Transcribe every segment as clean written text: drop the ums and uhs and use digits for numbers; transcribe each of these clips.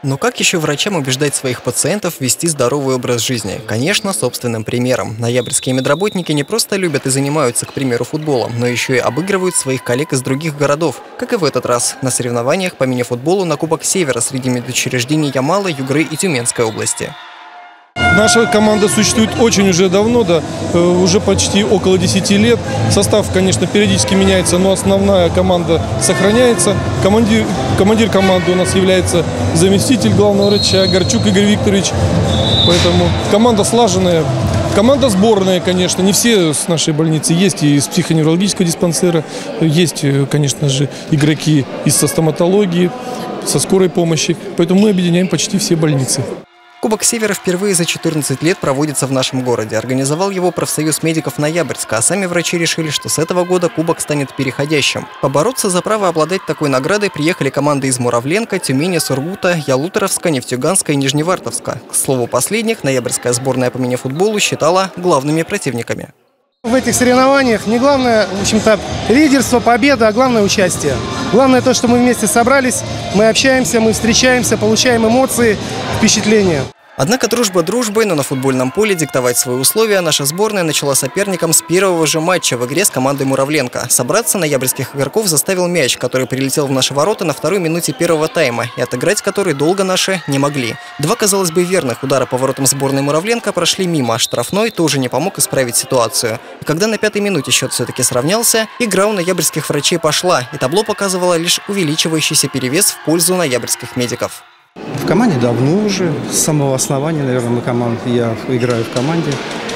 Но как еще врачам убеждать своих пациентов вести здоровый образ жизни? Конечно, собственным примером. Ноябрьские медработники не просто любят и занимаются, к примеру, футболом, но еще и обыгрывают своих коллег из других городов. Как и в этот раз, на соревнованиях по мини-футболу на Кубок Севера среди медучреждений Ямала, Югры и Тюменской области. Наша команда существует очень уже давно, уже почти около 10 лет. Состав, конечно, периодически меняется, но основная команда сохраняется. Командир команды у нас является заместитель главного врача Горчук Игорь Викторович. Поэтому команда слаженная. Команда сборная, конечно, не все с нашей больницы. Есть и из психоневрологического диспансера, есть, конечно же, игроки со стоматологии, со скорой помощи. Поэтому мы объединяем почти все больницы. Кубок Севера впервые за 14 лет проводится в нашем городе. Организовал его профсоюз медиков Ноябрьска, а сами врачи решили, что с этого года кубок станет переходящим. Побороться за право обладать такой наградой приехали команды из Муравленко, Тюмени, Сургута, Ялуторовска, Нефтеюганска и Нижневартовска. К слову, последних ноябрьская сборная по мини-футболу считала главными противниками. В этих соревнованиях не главное, в общем-то, лидерство, победа, а главное участие. Главное то, что мы вместе собрались, мы общаемся, мы встречаемся, получаем эмоции, впечатления. Однако дружба дружбой, но на футбольном поле диктовать свои условия наша сборная начала соперником с первого же матча в игре с командой Муравленко. Собраться ноябрьских игроков заставил мяч, который прилетел в наши ворота на второй минуте первого тайма, и отыграть который долго наши не могли. Два, казалось бы, верных удара по воротам сборной Муравленко прошли мимо, а штрафной тоже не помог исправить ситуацию. И когда на пятой минуте счет все-таки сравнялся, игра у ноябрьских врачей пошла, и табло показывало лишь увеличивающийся перевес в пользу ноябрьских медиков. В команде давно уже, с самого основания, наверное, я играю в команде.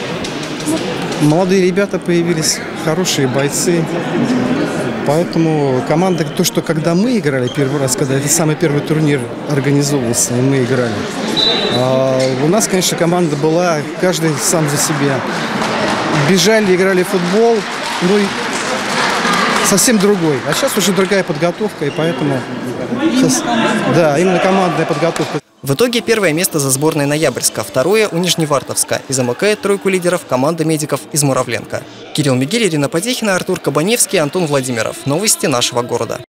Молодые ребята появились, хорошие бойцы. Поэтому команда, то, что когда мы играли первый раз, когда это самый первый турнир организовывался, и мы играли, у нас, конечно, команда была, каждый сам за себя. Бежали, играли в футбол, ну и совсем другой. А сейчас уже другая подготовка, и поэтому сейчас, да, именно командная подготовка. В итоге первое место за сборной Ноябрьска, второе у Нижневартовска, и замыкает тройку лидеров команда медиков из Муравленко. Кирилл Мигель, Ирина Потехина, Артур Кабаневский, Антон Владимиров. Новости нашего города.